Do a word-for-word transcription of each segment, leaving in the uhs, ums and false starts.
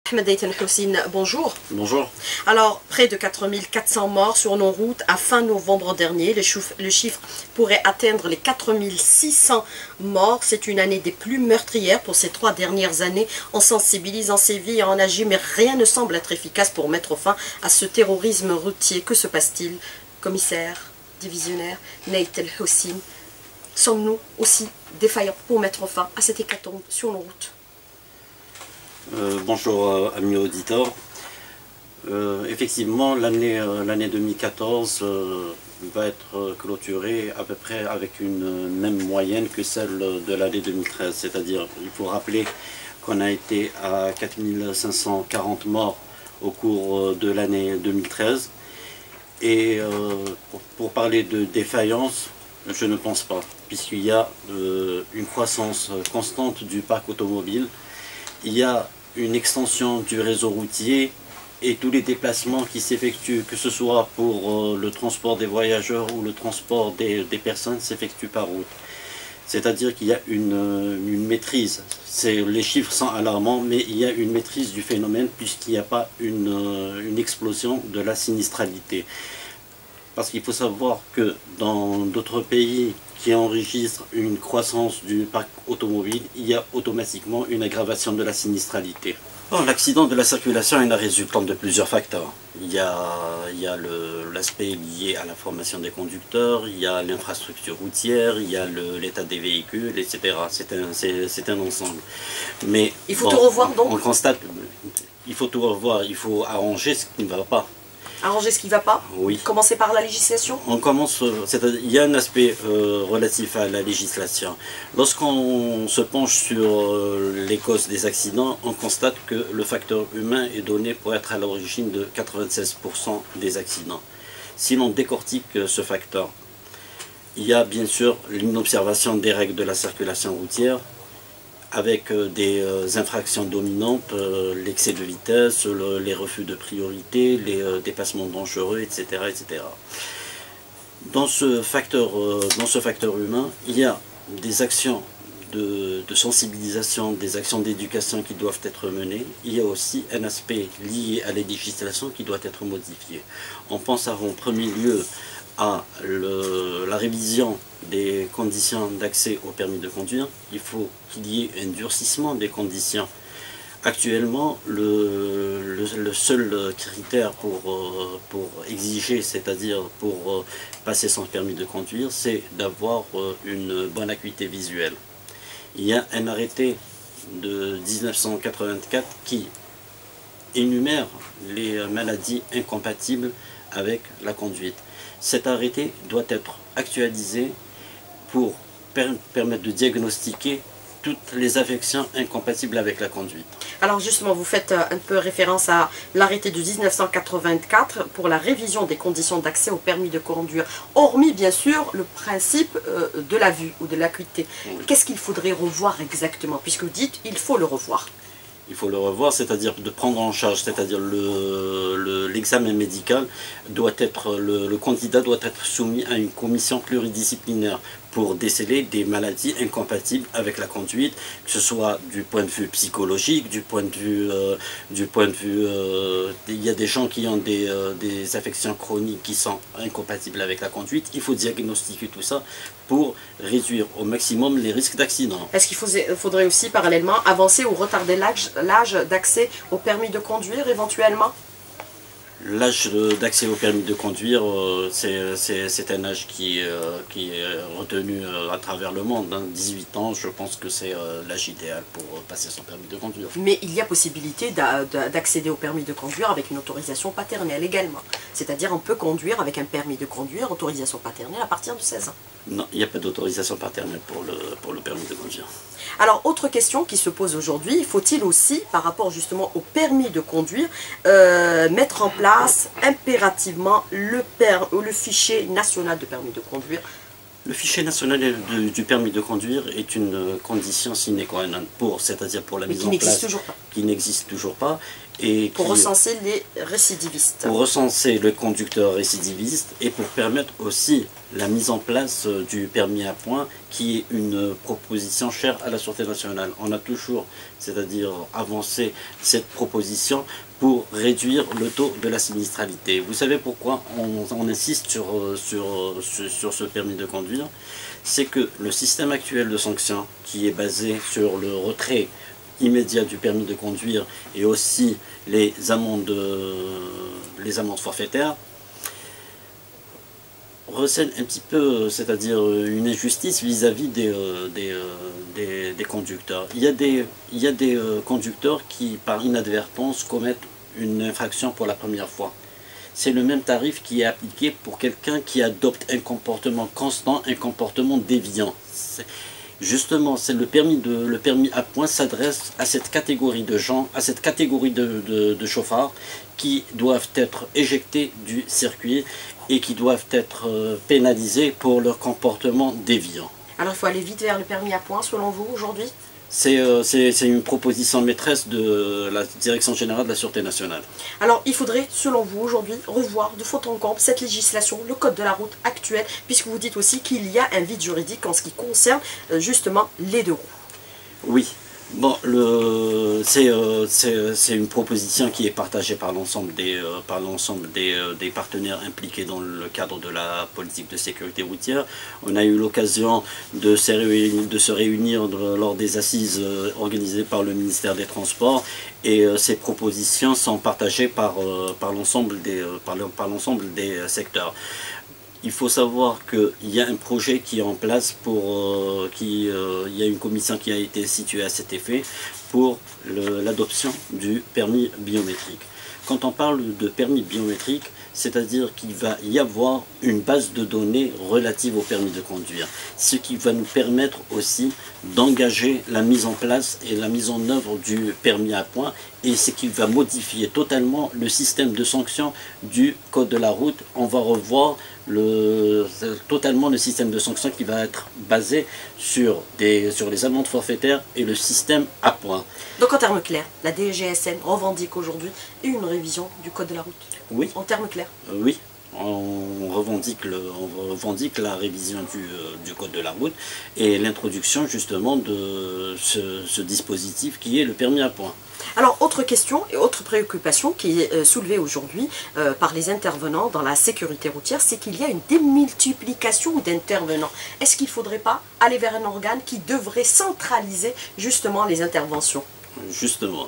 Ahmed Ayten Houssine, bonjour. Bonjour. Alors, près de quatre mille quatre cents morts sur nos routes à fin novembre dernier. Le, chouf, le chiffre pourrait atteindre les quatre mille six cents morts. C'est une année des plus meurtrières pour ces trois dernières années. On sensibilise, on sévit et on agit, mais rien ne semble être efficace pour mettre fin à ce terrorisme routier. Que se passe-t-il? Commissaire, divisionnaire, Ayten Houssine, sommes-nous aussi défaillants pour mettre fin à cette hécatombe sur nos routes? Euh, bonjour euh, amis auditeurs. Euh, effectivement, l'année euh, l'année deux mille quatorze euh, va être clôturée à peu près avec une même moyenne que celle de l'année deux mille treize. C'est-à-dire, il faut rappeler qu'on a été à quatre mille cinq cent quarante morts au cours de l'année deux mille treize. Et euh, pour, pour parler de défaillance, je ne pense pas, puisqu'il y a euh, une croissance constante du parc automobile. Il y a une extension du réseau routier et tous les déplacements qui s'effectuent, que ce soit pour euh, le transport des voyageurs ou le transport des, des personnes, s'effectuent par route. C'est-à-dire qu'il y a une, une maîtrise. Les chiffres sont alarmants, mais il y a une maîtrise du phénomène puisqu'il n'y a pas une, une explosion de la sinistralité. Parce qu'il faut savoir que dans d'autres pays qui enregistrent une croissance du parc automobile, il y a automatiquement une aggravation de la sinistralité. Bon, l'accident de la circulation est la résultante de plusieurs facteurs. Il y a, il y a l'aspect lié à la formation des conducteurs, il y a l'infrastructure routière, il y a l'état des véhicules, et cetera. C'est un, c'est un ensemble. Mais il faut bon, tout revoir donc. On constate, il faut tout revoir, il faut arranger ce qui ne va pas. Arranger ce qui ne va pas. Oui. Commencer par la législation. On commence, il y a un aspect euh, relatif à la législation. Lorsqu'on se penche sur euh, les causes des accidents, on constate que le facteur humain est donné pour être à l'origine de quatre-vingt-seize pour cent des accidents. Si l'on décortique ce facteur, il y a bien sûr l'inobservation des règles de la circulation routière, avec des infractions dominantes, l'excès de vitesse, le, les refus de priorité, les dépassements dangereux, et cetera, et cetera. Dans ce facteur, dans ce facteur humain, il y a des actions de, de sensibilisation, des actions d'éducation qui doivent être menées. Il y a aussi un aspect lié à la législation qui doit être modifié. On pense en premier lieu à le, la révision des conditions d'accès au permis de conduire. Il faut qu'il y ait un durcissement des conditions. Actuellement, le, le, le seul critère pour, pour exiger, c'est-à-dire pour passer son permis de conduire, c'est d'avoir une bonne acuité visuelle. Il y a un arrêté de mille neuf cent quatre-vingt-quatre qui énumère les maladies incompatibles avec la conduite. Cet arrêté doit être actualisé pour per permettre de diagnostiquer toutes les affections incompatibles avec la conduite. Alors justement, vous faites un peu référence à l'arrêté de mille neuf cent quatre-vingt-quatre pour la révision des conditions d'accès au permis de conduire, hormis bien sûr le principe de la vue ou de l'acuité. Oui. Qu'est-ce qu'il faudrait revoir exactement, puisque vous dites il faut le revoir? Il faut le revoir, c'est-à-dire de prendre en charge, c'est-à-dire l'examen le, le, médical doit être, le, le candidat doit être soumis à une commission pluridisciplinaire pour déceler des maladies incompatibles avec la conduite, que ce soit du point de vue psychologique, du point de vue, euh, du point de vue, euh, il y a des gens qui ont des, euh, des affections chroniques qui sont incompatibles avec la conduite. Il faut diagnostiquer tout ça pour réduire au maximum les risques d'accident. Est-ce qu'il faudrait aussi parallèlement avancer ou retarder l'âge d'accès au permis de conduire éventuellement? L'âge d'accès au permis de conduire, c'est un âge qui, qui est retenu à travers le monde. Hein. dix-huit ans, je pense que c'est l'âge idéal pour passer son permis de conduire. Mais il y a possibilité d'accéder au permis de conduire avec une autorisation paternelle également. C'est-à-dire on peut conduire avec un permis de conduire, autorisation paternelle à partir de seize ans. Non, il n'y a pas d'autorisation paternelle pour le, pour le permis de conduire. Alors, autre question qui se pose aujourd'hui, faut-il aussi, par rapport justement au permis de conduire, euh, mettre en place impérativement le, per, le fichier national de permis de conduire? Le fichier national de, du permis de conduire est une condition sine qua non pour, c'est-à-dire pour la Mais mise en place, toujours pas. qui n'existe toujours pas, Et pour qui, recenser les récidivistes. Pour recenser le conducteur récidiviste et pour permettre aussi la mise en place du permis à points, qui est une proposition chère à la Sûreté nationale. On a toujours, c'est-à-dire avancé cette proposition pour réduire le taux de la sinistralité. Vous savez pourquoi on, on insiste sur, sur, sur, sur ce permis de conduire? C'est que le système actuel de sanctions, qui est basé sur le retrait immédiat du permis de conduire et aussi les amendes, les amendes forfaitaires, recèle un petit peu, c'est-à-dire une injustice vis-à-vis des, des, des, des conducteurs. Il y a des, il y a des conducteurs qui, par inadvertance, commettent une infraction pour la première fois. C'est le même tarif qui est appliqué pour quelqu'un qui adopte un comportement constant, un comportement déviant. Justement, c'est le permis de le permis à points s'adresse à cette catégorie de gens, à cette catégorie de, de, de chauffards qui doivent être éjectés du circuit et qui doivent être pénalisés pour leur comportement déviant. Alors il faut aller vite vers le permis à points selon vous aujourd'hui? C'est euh, une proposition maîtresse de la Direction générale de la Sûreté nationale. Alors il faudrait, selon vous, aujourd'hui, revoir de fond en comble cette législation, le code de la route actuel, puisque vous dites aussi qu'il y a un vide juridique en ce qui concerne euh, justement les deux roues. Oui. Bon, c'est euh, une proposition qui est partagée par l'ensemble des, euh, par l'ensemble des, euh, des partenaires impliqués dans le cadre de la politique de sécurité routière. On a eu l'occasion de, de se réunir de, lors des assises euh, organisées par le ministère des Transports, et euh, ces propositions sont partagées par, euh, par l'ensemble des, euh, par le, par l'ensemble des secteurs. Il faut savoir qu'il y a un projet qui est en place pour, euh, qui, euh, il y a une commission qui a été située à cet effet pour l'adoption du permis biométrique. Quand on parle de permis biométrique, c'est-à-dire qu'il va y avoir une base de données relative au permis de conduire, ce qui va nous permettre aussi d'engager la mise en place et la mise en œuvre du permis à points, et ce qui va modifier totalement le système de sanctions du code de la route. On va revoir le, totalement le système de sanctions qui va être basé sur, des, sur les amendes forfaitaires et le système à points. Donc en termes clairs, la D G S N revendique aujourd'hui une révision du code de la route? Oui. En termes clairs? euh, Oui. On revendique, le, on revendique la révision du, euh, du code de la route et l'introduction justement de ce, ce dispositif qui est le permis à points. Alors, autre question et autre préoccupation qui est euh, soulevée aujourd'hui euh, par les intervenants dans la sécurité routière, c'est qu'il y a une démultiplication d'intervenants. Est-ce qu'il ne faudrait pas aller vers un organe qui devrait centraliser justement les interventions? Justement.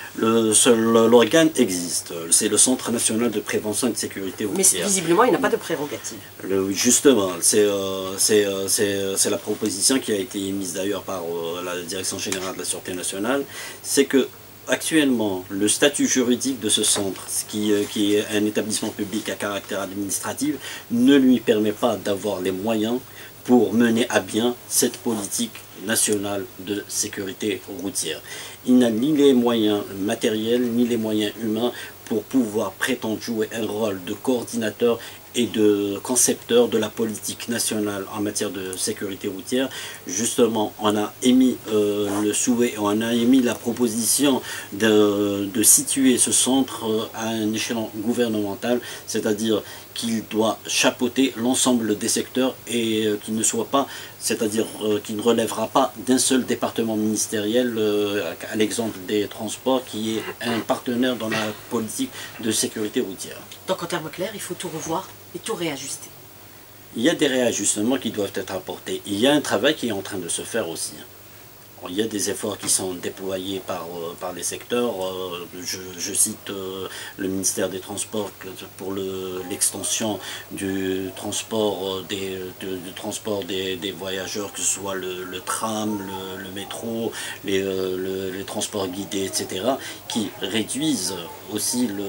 L'organe existe, c'est le Centre national de prévention et de sécurité routière. Mais visiblement, il n'a pas de prérogative. Le, justement, c'est euh, euh, la proposition qui a été émise d'ailleurs par euh, la Direction générale de la Sûreté nationale, c'est que actuellement, le statut juridique de ce centre, qui, euh, qui est un établissement public à caractère administratif, ne lui permet pas d'avoir les moyens pour mener à bien cette politique nationale de sécurité routière. Il n'a ni les moyens matériels, ni les moyens humains pour pouvoir prétendre jouer un rôle de coordinateur et de concepteur de la politique nationale en matière de sécurité routière. Justement, on a émis euh, le souhait, on a émis la proposition de, de situer ce centre à un échelon gouvernemental, c'est-à-dire qu'il doit chapeauter l'ensemble des secteurs et euh, qu'il ne soit pas, c'est-à-dire euh, qu'il ne relèvera pas d'un seul département ministériel, euh, à l'exemple des transports, qui est un partenaire dans la politique de sécurité routière. Donc en termes clairs, il faut tout revoir et tout réajuster. Il y a des réajustements qui doivent être apportés. Il y a un travail qui est en train de se faire aussi. Il y a des efforts qui sont déployés par, euh, par les secteurs. Euh, je, je cite euh, le ministère des Transports pour l'extension le, du transport, des, de, du transport des, des voyageurs, que ce soit le, le tram, le, le métro, les, euh, le, les transports guidés, et cetera, qui réduisent aussi le,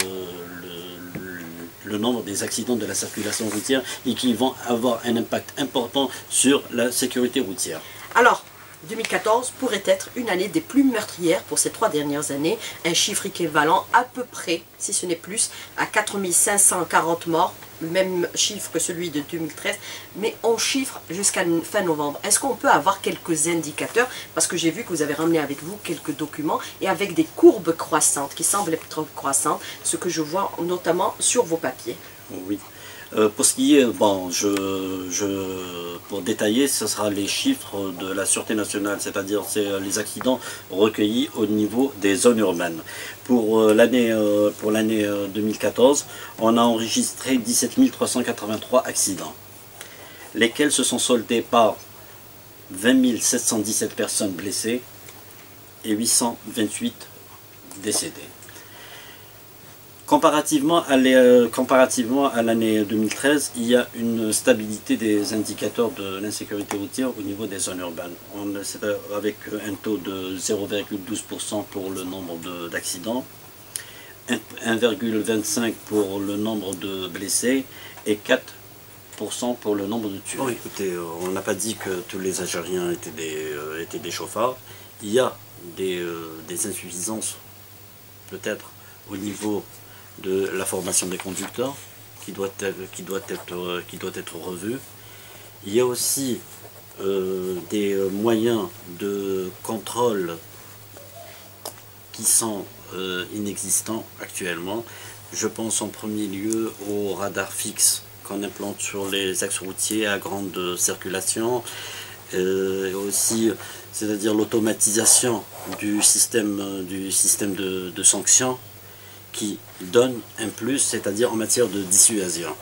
le, le nombre des accidents de la circulation routière et qui vont avoir un impact important sur la sécurité routière. Alors, deux mille quatorze pourrait être une année des plus meurtrières pour ces trois dernières années, un chiffre équivalent à peu près, si ce n'est plus, à quatre mille cinq cent quarante morts le même chiffre que celui de deux mille treize, mais en chiffres jusqu'à fin novembre. Est-ce qu'on peut avoir quelques indicateurs? Parce que j'ai vu que vous avez ramené avec vous quelques documents et avec des courbes croissantes qui semblent être croissantes, ce que je vois notamment sur vos papiers. Oui. Euh, pour ce qui est, bon, je, je, pour détailler, ce sera les chiffres de la Sûreté nationale, c'est-à-dire c'est les accidents recueillis au niveau des zones urbaines. Pour euh, l'année euh, pour l'année euh, deux mille quatorze, on a enregistré dix-sept mille trois cent quatre-vingt-trois accidents, lesquels se sont soldés par vingt mille sept cent dix-sept personnes blessées et huit cent vingt-huit décédés. Comparativement à l'année deux mille treize, il y a une stabilité des indicateurs de l'insécurité routière au niveau des zones urbaines. C'est avec un taux de zéro virgule douze pour cent pour le nombre d'accidents, un virgule vingt-cinq pour cent pour le nombre de blessés et quatre pour cent pour le nombre de tués. Bon, écoutez, on n'a pas dit que tous les Algériens étaient des, euh, étaient des chauffards. Il y a des, euh, des insuffisances, peut-être, au niveau de la formation des conducteurs qui doit être, qui doit être, qui doit être revue. Il y a aussi euh, des moyens de contrôle qui sont euh, inexistants actuellement. Je pense en premier lieu au radar fixe qu'on implante sur les axes routiers à grande circulation, euh, et aussi, c'est-à-dire l'automatisation du système, du système de, de sanctions, qui donne un plus, c'est-à-dire en matière de dissuasion.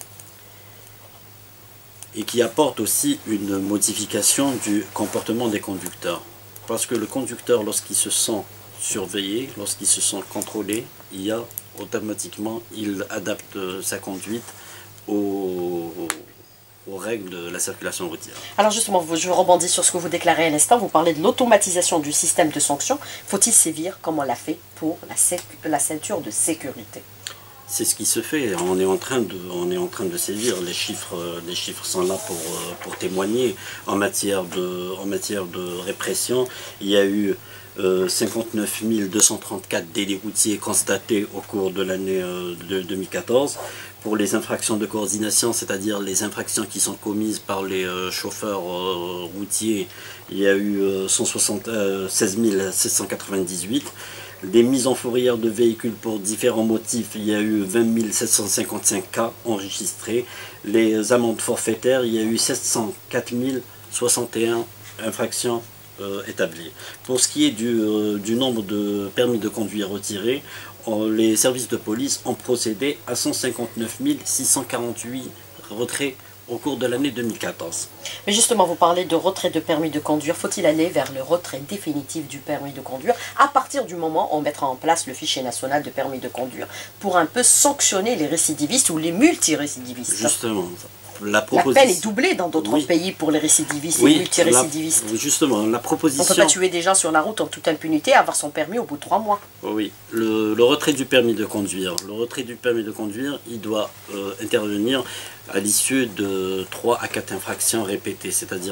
Et qui apporte aussi une modification du comportement des conducteurs. Parce que le conducteur, lorsqu'il se sent surveillé, lorsqu'il se sent contrôlé, il y a automatiquement, il adapte sa conduite aux, aux règles de la circulation routière. Alors justement, je rebondis sur ce que vous déclarez à l'instant, vous parlez de l'automatisation du système de sanctions. Faut-il sévir comme on l'a fait pour la, la ceinture de sécurité? C'est ce qui se fait, on est en train de, on est en train de sévir, les chiffres, les chiffres sont là pour, pour témoigner. En matière, de, en matière de répression, il y a eu euh, cinquante-neuf mille deux cent trente-quatre délits routiers constatés au cours de l'année euh, de deux mille quatorze. Pour les infractions de coordination, c'est-à-dire les infractions qui sont commises par les euh, chauffeurs euh, routiers, il y a eu euh, cent soixante-seize mille sept cent quatre-vingt-dix-huit. Les mises en fourrière de véhicules pour différents motifs, il y a eu vingt mille sept cent cinquante-cinq cas enregistrés. Les amendes forfaitaires, il y a eu sept cent quatre mille soixante et un infractions euh, établies. Pour ce qui est du, euh, du nombre de permis de conduire retirés, les services de police ont procédé à cent cinquante-neuf mille six cent quarante-huit retraits au cours de l'année deux mille quatorze. Mais justement, vous parlez de retrait de permis de conduire. Faut-il aller vers le retrait définitif du permis de conduire à partir du moment où on mettra en place le fichier national de permis de conduire pour un peu sanctionner les récidivistes ou les multirécidivistes? Justement. La, proposition... la peine est doublée dans d'autres oui. pays pour les récidivistes oui, et multirécidivistes. La, justement, la proposition... On ne peut pas tuer des gens sur la route en toute impunité et avoir son permis au bout de trois mois. Oui, le, le retrait du permis de conduire. Le retrait du permis de conduire, il doit euh, intervenir à l'issue de trois à quatre infractions répétées, c'est-à-dire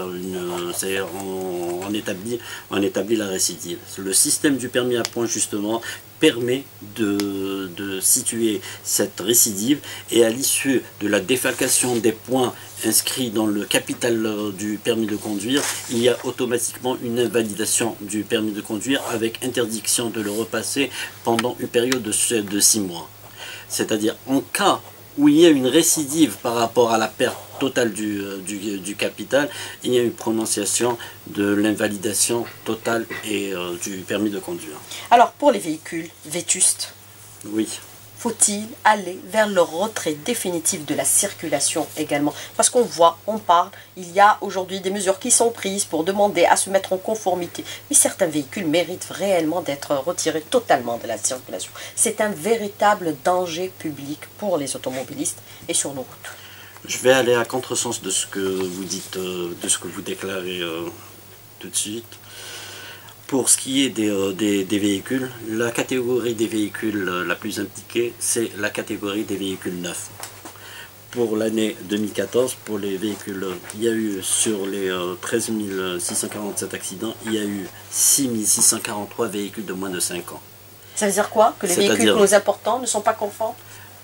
on, on, établit, on établit la récidive. Le système du permis à points, justement, permet de, de situer cette récidive et à l'issue de la défalcation des points inscrits dans le capital du permis de conduire, il y a automatiquement une invalidation du permis de conduire avec interdiction de le repasser pendant une période de, de six mois. C'est-à-dire en cas où il y a une récidive par rapport à la perte totale du, du, du capital, il y a une prononciation de l'invalidation totale et, euh, du permis de conduire. Alors, pour les véhicules vétustes, oui. Faut-il aller vers le retrait définitif de la circulation également? Parce qu'on voit, on parle, il y a aujourd'hui des mesures qui sont prises pour demander à se mettre en conformité. Mais certains véhicules méritent réellement d'être retirés totalement de la circulation. C'est un véritable danger public pour les automobilistes et sur nos routes. Je vais aller à contresens de ce que vous dites, de ce que vous déclarez euh, tout de suite. Pour ce qui est des, euh, des, des véhicules, la catégorie des véhicules euh, la plus impliquée, c'est la catégorie des véhicules neufs. Pour l'année deux mille quatorze, pour les véhicules, il y a eu sur les euh, treize mille six cent quarante-sept accidents, il y a eu six mille six cent quarante-trois véhicules de moins de cinq ans. Ça veut dire quoi? Que les véhicules que nous importons ne sont pas conformes?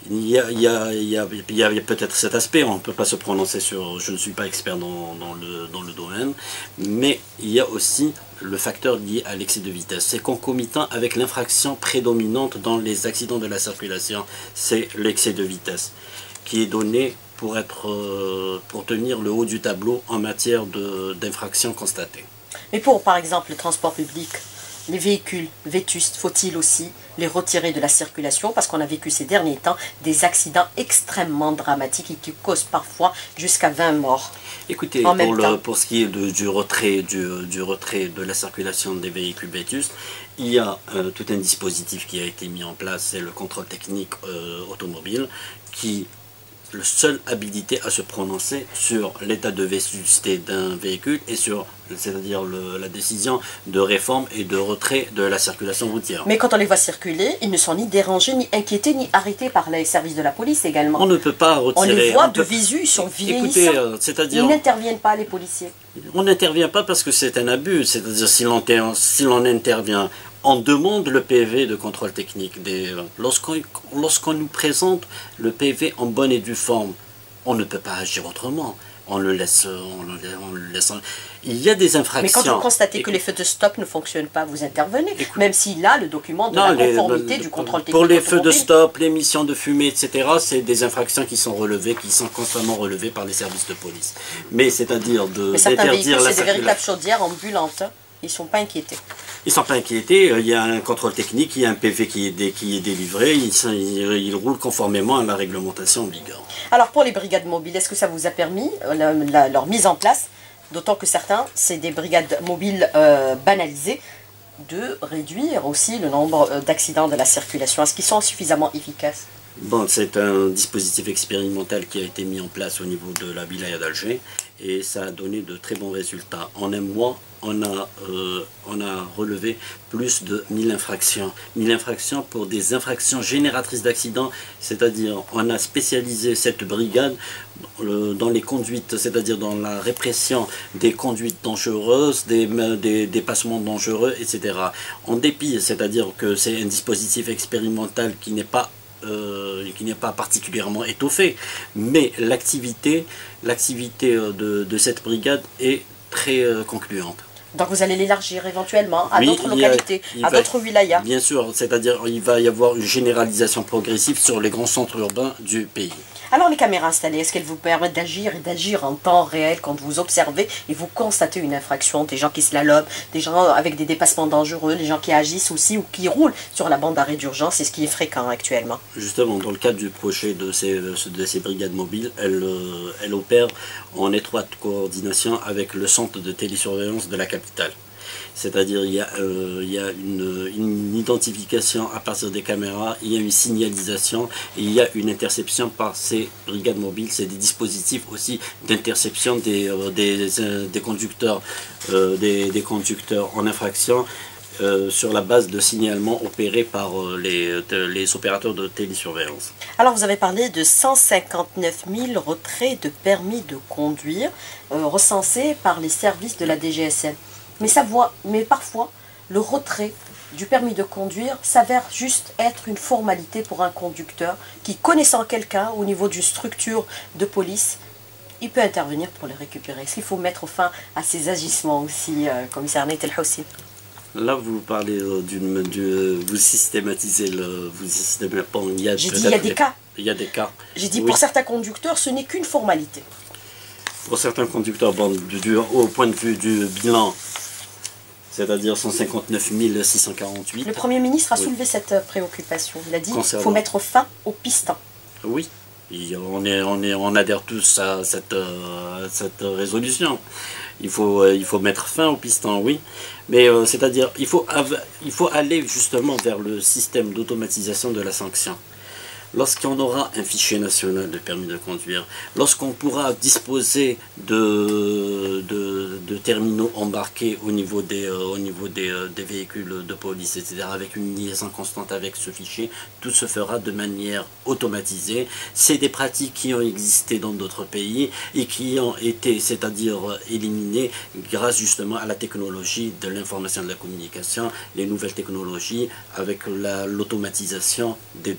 Il y a, il y a, il y a, il y a peut-être cet aspect, on ne peut pas se prononcer sur, je ne suis pas expert dans, dans, le, dans le domaine, mais il y a aussi le facteur lié à l'excès de vitesse. C'est concomitant avec l'infraction prédominante dans les accidents de la circulation, c'est l'excès de vitesse, qui est donné pour, être, pour tenir le haut du tableau en matière d'infractions constatées. Mais pour, par exemple, le transport public, les véhicules vétustes, faut-il aussi les retirer de la circulation? Parce qu'on a vécu ces derniers temps des accidents extrêmement dramatiques et qui causent parfois jusqu'à vingt morts. Écoutez, pour, le, pour ce qui est de, du, retrait, du, du retrait de la circulation des véhicules vétustes, il y a euh, tout un dispositif qui a été mis en place, c'est le contrôle technique euh, automobile, qui le seul habilité à se prononcer sur l'état de vétusté d'un véhicule et sur, c'est-à-dire la décision de réforme et de retrait de la circulation routière. Mais quand on les voit circuler, ils ne sont ni dérangés, ni inquiétés, ni arrêtés par les services de la police également. On ne peut pas retirer... On les voit on de peut... visu, ils sont vieillissants. Écoutez, euh, c'est-à-dire... Ils n'interviennent pas, les policiers. On n'intervient pas parce que c'est un abus, c'est-à-dire si l'on si l'on intervient... On demande le P V de contrôle technique. Lorsqu'on lorsqu'on nous présente le P V en bonne et due forme, on ne peut pas agir autrement. On le laisse, on le, on le laisse. Il y a des infractions. Mais quand vous constatez que les feux de stop ne fonctionnent pas, vous intervenez, écoute, même s'il a le document de non, la conformité les, du contrôle technique. Pour les feux de stop, l'émission de fumée, et cetera, c'est des infractions qui sont relevées, qui sont constamment relevées par les services de police. Mais c'est-à-dire de Mais certains véhicules, c'est des véritables chaudières ambulantes. Ils ne sont pas inquiétés. Ils ne sont pas inquiétés, il y a un contrôle technique, il y a un P V qui est, qui est délivré, ils, ils, ils roulent conformément à la réglementation en vigueur. Alors pour les brigades mobiles, est-ce que ça vous a permis la, la, leur mise en place, d'autant que certains, c'est des brigades mobiles euh, banalisées, de réduire aussi le nombre d'accidents de la circulation? Est-ce qu'ils sont suffisamment efficaces? Bon, c'est un dispositif expérimental qui a été mis en place au niveau de la wilaya d'Alger et ça a donné de très bons résultats. En un mois, on a, euh, on a relevé plus de mille infractions. mille infractions pour des infractions génératrices d'accidents, c'est-à-dire on a spécialisé cette brigade euh, dans les conduites, c'est-à-dire dans la répression des conduites dangereuses, des, des dépassements dangereux, et cetera. En dépit, c'est-à-dire que c'est un dispositif expérimental qui n'est pas Euh, qui n'est pas particulièrement étoffé, mais l'activité l'activité de, de cette brigade est très euh, concluante. Donc vous allez l'élargir éventuellement à oui, d'autres localités, à d'autres wilayas? Bien sûr, c'est-à-dire il va y avoir une généralisation progressive sur les grands centres urbains du pays. Alors les caméras installées, est-ce qu'elles vous permettent d'agir et d'agir en temps réel quand vous observez et vous constatez une infraction, des gens qui slaloment, des gens avec des dépassements dangereux, des gens qui agissent aussi ou qui roulent sur la bande d'arrêt d'urgence, c'est ce qui est fréquent actuellement? Justement, dans le cadre du projet de ces, de ces brigades mobiles, elles, elles opèrent en étroite coordination avec le centre de télésurveillance de la capitale. C'est-à-dire il y a, euh, il y a une, une identification à partir des caméras, il y a une signalisation et il y a une interception par ces brigades mobiles. C'est des dispositifs aussi d'interception des, euh, des, euh, des conducteurs, euh, des, des conducteurs en infraction euh, sur la base de signalements opérés par euh, les, de, les opérateurs de télésurveillance. Alors vous avez parlé de cent cinquante-neuf mille retraits de permis de conduire euh, recensés par les services de la D G S N. Mais, ça voit, mais parfois, le retrait du permis de conduire s'avère juste être une formalité pour un conducteur qui, connaissant quelqu'un au niveau d'une structure de police, il peut intervenir pour les récupérer. Est-ce qu'il faut mettre fin à ces agissements aussi, euh, commissaire Nait El Houssin? Là, vous parlez euh, d'une, du, vous systématisez le, vous systématisez. Bon, il y a. J'ai dit il y a des cas. Il y a des cas. J'ai dit oui. Pour certains conducteurs, ce n'est qu'une formalité. Pour certains conducteurs, bon, du, du, au point de vue du bilan, c'est-à-dire cent cinquante-neuf mille six cent quarante-huit. Le Premier ministre a oui. soulevé cette préoccupation. Il a dit qu'il faut mettre fin au piston. Oui, on, est, on, est, on adhère tous à cette, euh, cette résolution. Il faut, euh, il faut mettre fin au piston, oui. Mais euh, c'est-à-dire il faut, il faut aller justement vers le système d'automatisation de la sanction. Lorsqu'on aura un fichier national de permis de conduire, lorsqu'on pourra disposer de, de, de terminaux embarqués au niveau, des, euh, au niveau des, euh, des véhicules de police, et cetera, avec une liaison constante avec ce fichier, tout se fera de manière automatisée. C'est des pratiques qui ont existé dans d'autres pays et qui ont été, c'est-à-dire éliminées grâce justement à la technologie de l'information et de la communication, les nouvelles technologies avec l'automatisation des données.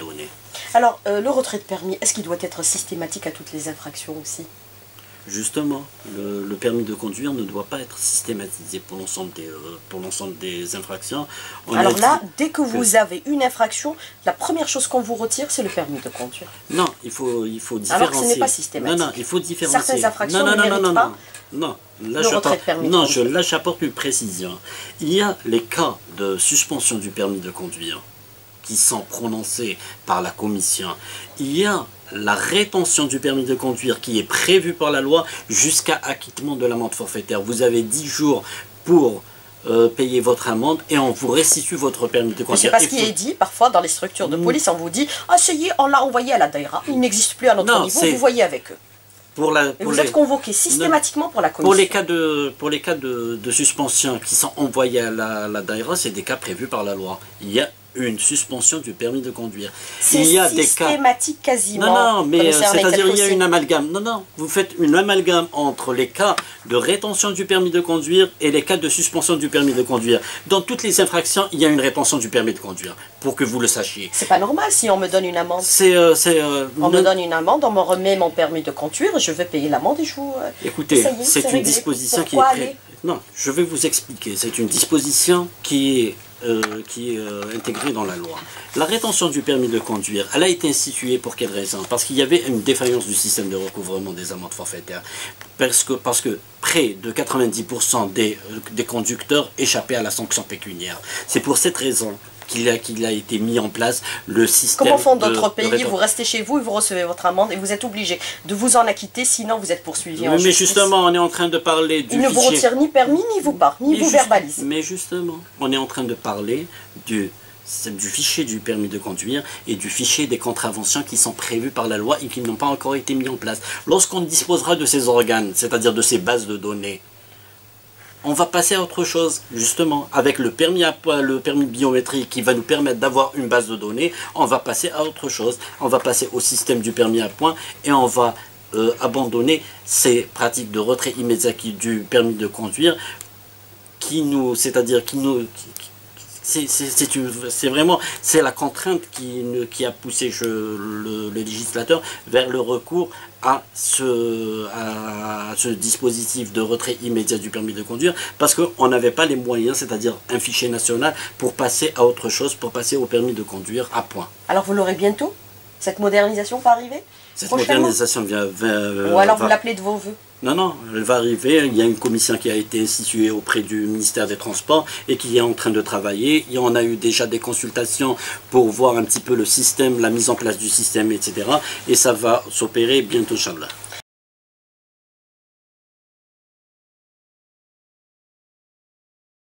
Alors, euh, le retrait de permis, est-ce qu'il doit être systématique à toutes les infractions aussi? Justement, le, le permis de conduire ne doit pas être systématisé pour l'ensemble des, euh, pour l'ensemble des infractions. On Alors là, dès que vous que... avez une infraction, la première chose qu'on vous retire, c'est le permis de conduire. Non, il faut, il faut différencier. Alors que ce n'est pas systématique. Non, non, il faut différencier. Certaines infractions non, non, ne non, méritent non, non, pas non, non. Là, le retrait de permis. Non, je, là, j'apporte une précision. Il y a les cas de suspension du permis de conduire qui sont prononcés par la commission. Il y a la rétention du permis de conduire qui est prévue par la loi jusqu'à acquittement de l'amende forfaitaire. Vous avez dix jours pour euh, payer votre amende et on vous restitue votre permis de conduire. C'est pas ce qui est dit parfois dans les structures de police. On vous dit « Ah, ça y est, on l'a envoyé à la daïra, il n'existe plus à notre non, niveau, vous voyez avec eux ». Pour la, et pour vous les, êtes convoqué systématiquement non, pour la commission. Pour les cas de, pour les cas de, de suspension qui sont envoyés à la, la daïra, c'est des cas prévus par la loi. Il y a une suspension du permis de conduire. C'est systématique cas... quasiment. Non, non, mais c'est-à-dire il y a une amalgame. Non, non, vous faites une amalgame entre les cas de rétention du permis de conduire et les cas de suspension du permis de conduire. Dans toutes les infractions, il y a une rétention du permis de conduire, pour que vous le sachiez. C'est pas normal si on me donne une amende. C'est, euh, euh, on me donne une amende, on me remet mon permis de conduire, je vais payer l'amende et je vous... Euh, Écoutez, c'est une disposition qui est... Pré... Non, je vais vous expliquer. C'est une disposition qui est... Euh, qui est euh, intégrée dans la loi. La rétention du permis de conduire, elle a été instituée pour quelle raison? Parce qu'il y avait une défaillance du système de recouvrement des amendes forfaitaires. Parce que, parce que près de quatre-vingt-dix pour cent des, euh, des conducteurs échappaient à la sanction pécuniaire. C'est pour cette raison qu'il a, qu'il a été mis en place le système. Comment font d'autres pays? Vous restez chez vous et vous recevez votre amende et vous êtes obligé de vous en acquitter, sinon vous êtes poursuivi mais, en mais justice. justement, on est en train de parler du Il ne fichier. vous retire ni permis, ni vous barre, ni mais vous juste, verbalise. Mais justement, on est en train de parler du, du fichier du permis de conduire et du fichier des contraventions qui sont prévus par la loi et qui n'ont pas encore été mis en place. Lorsqu'on disposera de ces organes, c'est-à-dire de ces bases de données, on va passer à autre chose, justement, avec le permis, à, le permis biométrique qui va nous permettre d'avoir une base de données, on va passer à autre chose, on va passer au système du permis à points et on va euh, abandonner ces pratiques de retrait immédiat qui, du permis de conduire, qui nous, c'est-à-dire qui nous... C'est vraiment c'est la contrainte qui, qui a poussé je, le, le législateur vers le recours à ce, à ce dispositif de retrait immédiat du permis de conduire parce qu'on n'avait pas les moyens, c'est-à-dire un fichier national, pour passer à autre chose, pour passer au permis de conduire à point. Alors vous l'aurez bientôt? Cette modernisation va arriver? Cette modernisation vient... vient Ou alors va... vous l'appelez de vos voeux? Non, non, elle va arriver. Il y a une commission qui a été instituée auprès du ministère des Transports et qui est en train de travailler. Il y en a eu déjà des consultations pour voir un petit peu le système, la mise en place du système, et cetera. Et ça va s'opérer bientôt, Inch'Allah.